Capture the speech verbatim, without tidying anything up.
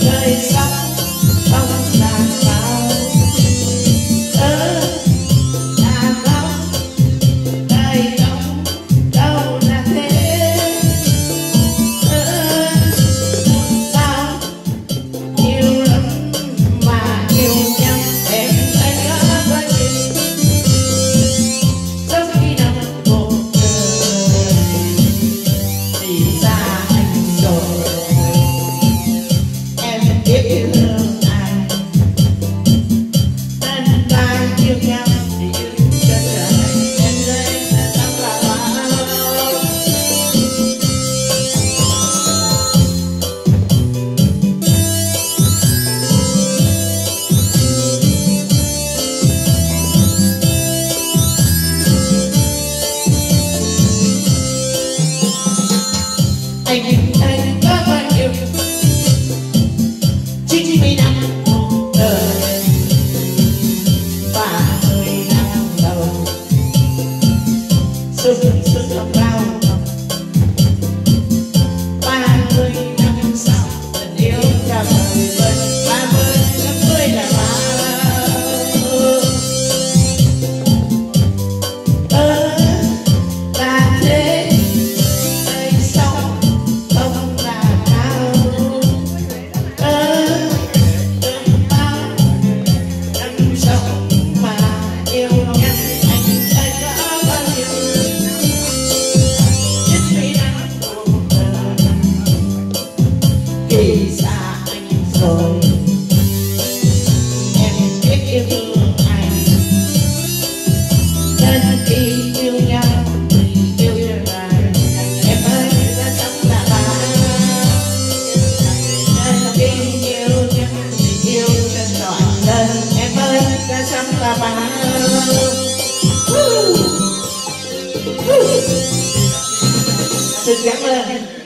đời sống không là bao ơ là bao đời không đâu là thế ơ sao nhiều lắm mà yêu nhau em thấy có có gì sau khi nằm một đời thì ra anh rồi em biết yêu thương ai nên ta yêu nhau thì yêu cho trời em ơi là tâm là bao anh anh có bao nhiêu chín mươi năm cuộc đời ba mươi năm đầu sương sương lòng lao ba mươi năm sau tình yêu cả đời bên ba mươi năm mươi là bao ơ là thế đời sống không là cao ơ đừng bao năm sống mà yêu nhau anh thấy có bao nhiêu chín mươi năm cuộc đời khi xa anh rồi em biết yêu thương anh nên khi yêu nhau thì yêu cho đời em ơi đã sống là bao nên khi yêu nhau thì yêu cho trọn đời em ơi đã sống là bao xin cảm ơn.